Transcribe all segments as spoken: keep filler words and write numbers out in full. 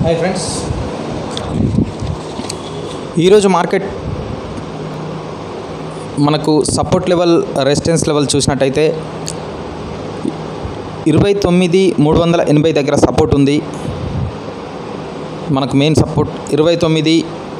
Hi friends, ఈరోజు market మనకు support level, resistance level చూసినట్టయితే ఇరవై తొమ్మిది మూడు వందల ఎనభై దగ్గర సపోర్ట్ ఉంది. మనకు మెయిన్ సపోర్ట్ ఇరవై తొమ్మిది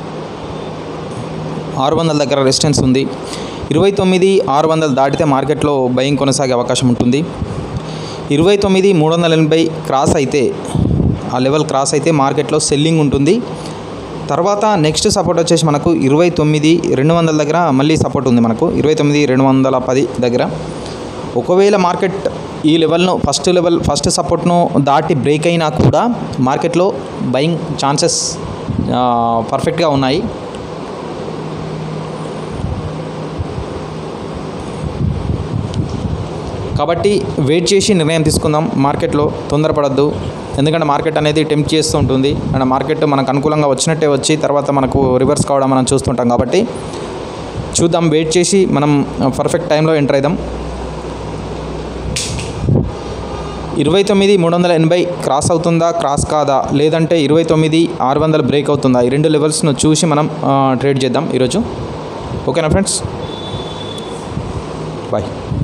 ఆరు వందల దగ్గర రెసిస్టెన్స్ ఉంది. ఇరవై తొమ్మిది ఆరు వందలు దాటితే మార్కెట్లో బయింగ్ కొనసాగే అవకాశం ఉంటుంది. ఇరవై తొమ్మిది మూడు వందల ఎనభై క్రాస్ అయితే, ఆ లెవెల్ క్రాస్ అయితే మార్కెట్లో సెల్లింగ్ ఉంటుంది. తర్వాత నెక్స్ట్ సపోర్ట్ వచ్చేసి మనకు ఇరవై తొమ్మిది రెండు వందల దగ్గర మళ్ళీ సపోర్ట్ ఉంది. మనకు ఇరవై తొమ్మిది రెండు వందల పది దగ్గర ఒకవేళ మార్కెట్ ఈ లెవెల్ను ఫస్ట్ లెవెల్ ఫస్ట్ సపోర్ట్ను దాటి బ్రేక్ అయినా కూడా మార్కెట్లో బయింగ్ ఛాన్సెస్ పర్ఫెక్ట్గా ఉన్నాయి. కాబట్టి వెయిట్ చేసి నిర్ణయం తీసుకుందాం. మార్కెట్లో తొందరపడద్దు, ఎందుకంటే మార్కెట్ అనేది టెంప్ట్ చేస్తూ ఉంటుంది. అండ్ మార్కెట్ మనకు అనుకూలంగా వచ్చినట్టే వచ్చి తర్వాత మనకు రివర్స్ కావడం మనం చూస్తుంటాం. కాబట్టి చూద్దాం, వెయిట్ చేసి మనం పర్ఫెక్ట్ టైంలో ఎంటర్ అవుదాం. ఇరవై తొమ్మిది మూడు వందల ఎనభై క్రాస్ అవుతుందా, క్రాస్ కాదా, లేదంటే ఇరవై తొమ్మిది ఆరు వందలు బ్రేక్ అవుతుందా, ఈ రెండు లెవెల్స్ను చూసి మనం ట్రేడ్ చేద్దాం ఈరోజు. ఓకేనా ఫ్రెండ్స్, బాయ్.